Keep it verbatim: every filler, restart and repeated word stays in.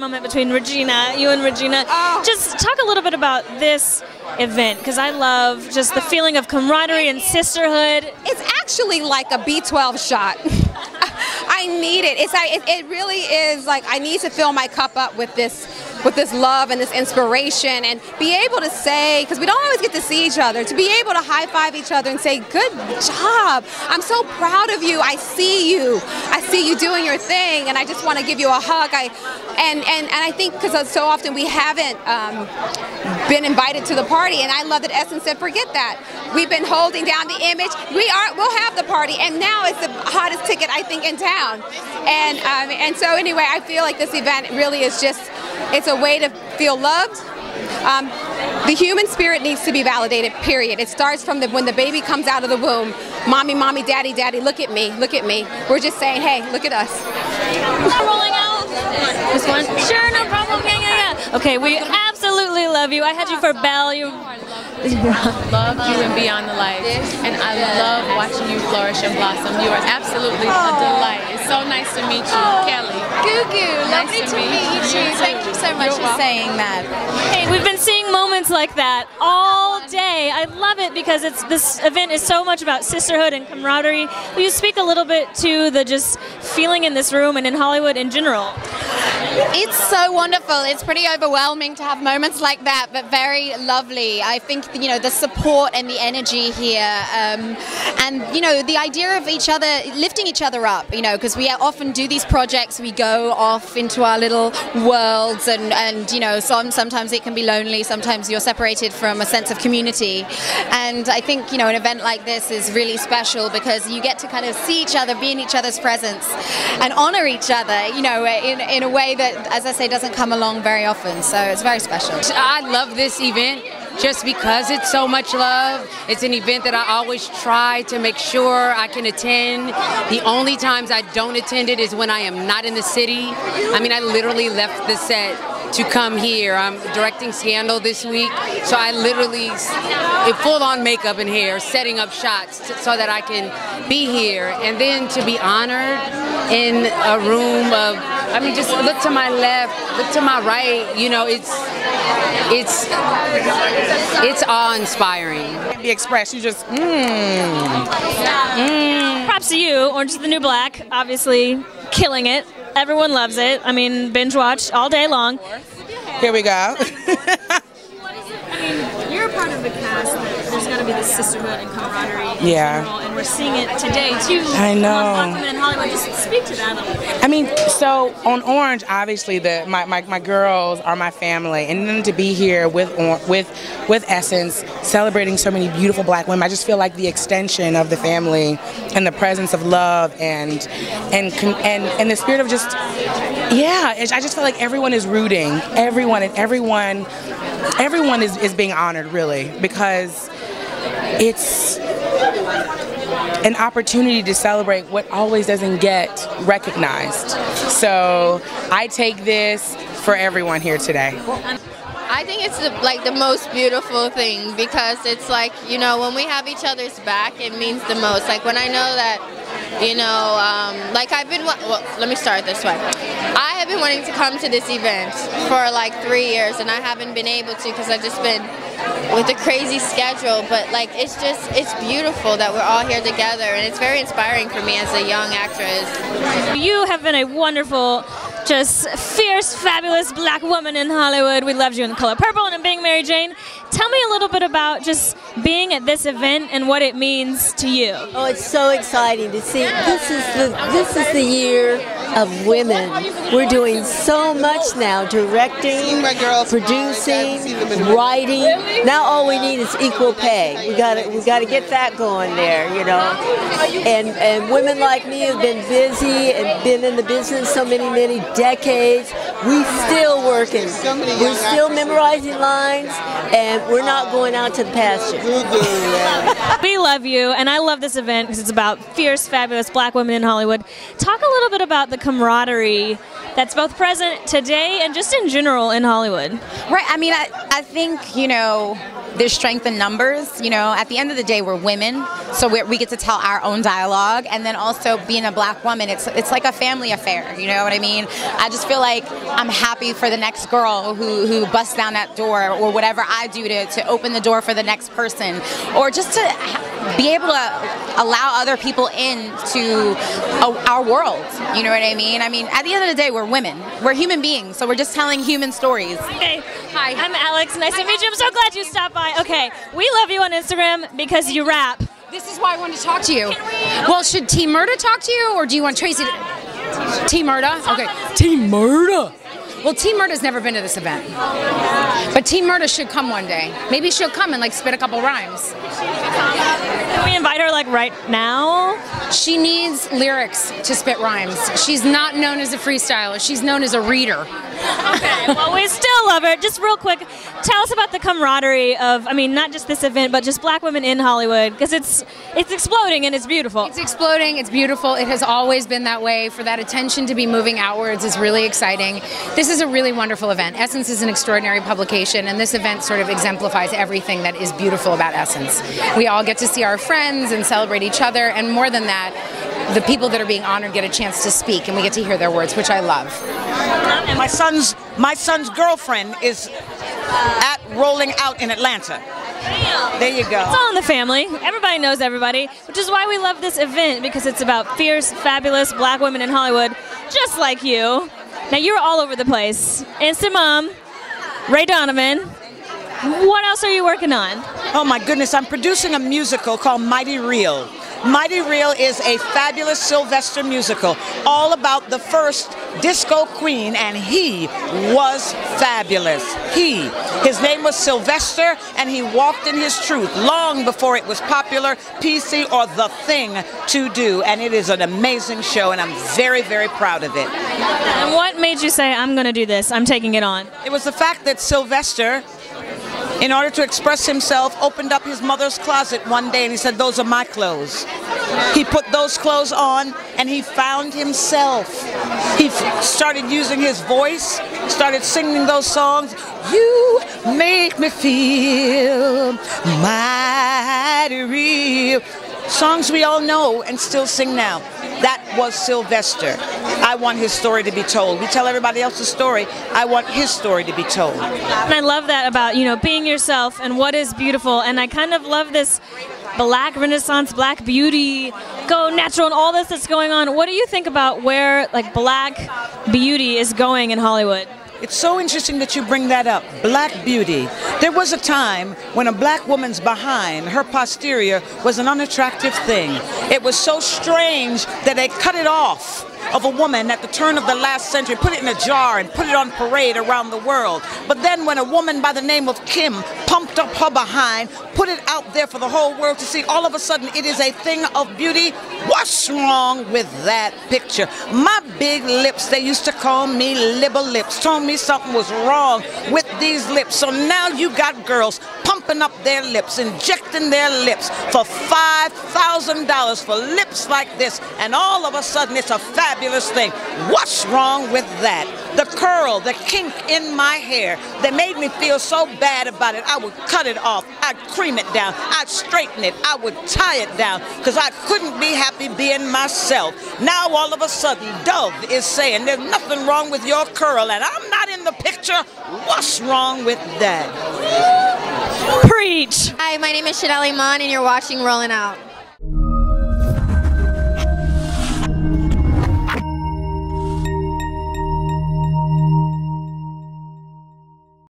moment between Regina, you and Regina. Oh. Just talk a little bit about this event, because I love just the feeling of camaraderie and sisterhood. It's actually like a B twelve shot. I need it. It's like, it, it really is like I need to fill my cup up with this with this love and this inspiration, and be able to say, because we don't always get to see each other, to be able to high-five each other and say, good job, I'm so proud of you, I see you, I see you doing your thing, and I just want to give you a hug. I, and, and, and I think because so often we haven't um, been invited to the party, and I love that Essence said, forget that. We've been holding down the image. We are, we'll have the party, and now it's the hottest ticket, I think, in town. And, um, and so anyway, I feel like this event really is just, it's a way to feel loved. Um, the human spirit needs to be validated, period. It starts from the, when the baby comes out of the womb. Mommy, mommy, daddy, daddy, look at me, look at me. We're just saying, hey, look at us. Rolling out. This one? Sure, no problem. Yeah, yeah, yeah. Okay, we absolutely love you. I had you for Belle. You love you and Beyond the Light, and I love watching you flourish and blossom. You are absolutely a delight. It's so nice to meet you, Kelly. Gugu, lovely Nice to to meet meet you you too. Thank you so much You're for welcome. saying that. Hey, we've been seeing moments like that all day. I love it because it's this event is so much about sisterhood and camaraderie. Will you speak a little bit to the just feeling in this room and in Hollywood in general? It's so wonderful. It's pretty overwhelming to have moments like that, but very lovely. I think, you know, the support and the energy here, um, and, you know, the idea of each other, lifting each other up, you know, because we often do these projects, we go off into our little worlds, and, and you know, some, sometimes it can be lonely, sometimes you're separated from a sense of community. And I think, you know, an event like this is really special because you get to kind of see each other, be in each other's presence, and honor each other, you know, in, in a way that, as I say, doesn't come along very often. So it's very special. I love this event just because it's so much love. It's an event that I always try to make sure I can attend. The only times I don't attend it is when I am not in the city. I mean, I literally left the set to come here. I'm directing Scandal this week, so I literally, in full-on makeup and hair, setting up shots so that I can be here. And then to be honored in a room of, I mean, just look to my left, look to my right, you know, it's, it's, it's awe-inspiring. Be expressed, you just, mmm. Mm. Props to you. Orange is the New Black, obviously killing it. Everyone loves it. I mean, binge watch all day long. Here we go. What is it? I mean, you're a part of the cast. There's got to be this sisterhood and camaraderie in Yeah. general, and we're seeing it today too. I know. Black women in Hollywood. Just speak to that a little bit. I mean, so on Orange, obviously, the my, my, my girls are my family, and then to be here with Or- with with Essence, celebrating so many beautiful black women, I just feel like the extension of the family and the presence of love and and con- and and the spirit of just, yeah. I just feel like everyone is rooting, everyone and everyone, everyone is is being honored, really, because it's an opportunity to celebrate what always doesn't get recognized. So I take this for everyone here today. I think it's the, like the most beautiful thing because it's like, you know, when we have each other's back, it means the most. Like when I know that, you know, um, like I've been, well, let me start this way. I have been wanting to come to this event for like three years and I haven't been able to because I've just been with a crazy schedule, but like it's just, it's beautiful that we're all here together and it's very inspiring for me as a young actress. You have been a wonderful, just fierce, fabulous black woman in Hollywood. We loved you in The Color Purple and in Being Mary Jane. Tell me a little bit about just being at this event and what it means to you. Oh, it's so exciting to see. This is the this is the year of women. We're doing so much now, directing, producing, writing. Now all we need is equal pay. We got to we got to get that going there, you know. And and women like me who've been busy and been in the business so many many decades. We still working. We're still memorizing lines, and we're not going out to the pasture. We love you, and I love this event because it's about fierce, fabulous black women in Hollywood. Talk a little bit about the camaraderie that's both present today and just in general in Hollywood. Right. I mean, I, I think, you know, there's strength in numbers. You know, at the end of the day, we're women, so we're, we get to tell our own dialogue. And then also being a black woman, it's it's like a family affair. You know what I mean? I just feel like I'm happy for the next girl who, who busts down that door, or whatever I do to, to open the door for the next person, or just to be able to allow other people into our world. You know what I mean? I mean, at the end of the day, we're women. We're human beings, so we're just telling human stories. Hey, hi, I'm Alex. Nice to meet you. I'm so glad you stopped by. Okay, we love you on Instagram because you rap. This is why I wanted to talk to you. Well, should Team Murda talk to you, or do you want Tracy to... Team Murda? Okay. Team Murda. Well, Team Murda's never been to this event. But Team Murda should come one day. Maybe she'll come and like spit a couple rhymes. Can we invite her like right now? She needs lyrics to spit rhymes. She's not known as a freestyler. She's known as a reader. Okay, well, we still love her. Just real quick, tell us about the camaraderie of, I mean, not just this event, but just black women in Hollywood, because it's it's exploding and it's beautiful. It's exploding, it's beautiful. It has always been that way. For that attention to be moving outwards is really exciting. This is a really wonderful event. Essence is an extraordinary publication, and this event sort of exemplifies everything that is beautiful about Essence. We all get to see our friends and celebrate each other, and more than that, the people that are being honored get a chance to speak, and we get to hear their words, which I love. My son's my son's girlfriend is at Rolling Out in Atlanta. There you go. It's all in the family. Everybody knows everybody, which is why we love this event, because it's about fierce, fabulous black women in Hollywood, just like you. Now, you're all over the place. Instant Mom, Ray Donovan. What else are you working on? Oh my goodness, I'm producing a musical called Mighty Real. Mighty Real is a fabulous Sylvester musical, all about the first disco queen, and he was fabulous. He. His name was Sylvester, and he walked in his truth long before it was popular, P C, or the thing to do. And it is an amazing show, and I'm very, very proud of it. And what made you say, I'm going to do this, I'm taking it on? It was the fact that Sylvester, in order to express himself, opened up his mother's closet one day and he said, those are my clothes. He put those clothes on and he found himself. He started using his voice, started singing those songs. You make me feel mighty real. Songs we all know and still sing now. That was Sylvester. I want his story to be told. We tell everybody else's story. I want his story to be told. And I love that about, you know, being yourself and what is beautiful. And I kind of love this black renaissance, black beauty, go natural, and all this that's going on. What do you think about where, like, black beauty is going in Hollywood? It's so interesting that you bring that up. Black beauty. There was a time when a black woman's behind, her posterior, was an unattractive thing. It was so strange that they cut it off of a woman at the turn of the last century, put it in a jar and put it on parade around the world. But then when a woman by the name of Kim pumped up her behind, put it out there for the whole world to see, all of a sudden it is a thing of beauty. What's wrong with that picture? My big lips, they used to call me Libba Lips, told me something was wrong with these lips. So now you got girls pumping up their lips, injecting their lips for five thousand dollars for lips like this, and all of a sudden it's a fabulous thing. What's wrong with that? The curl, the kink in my hair, that made me feel so bad about it. I would cut it off, I'd cream it down, I'd straighten it, I would tie it down, because I couldn't be happy being myself. Now all of a sudden Dove is saying there's nothing wrong with your curl, and I'm not in the picture. What's wrong with that? Preach! Hi, my name is Chanel Iman, and you're watching Rolling Out.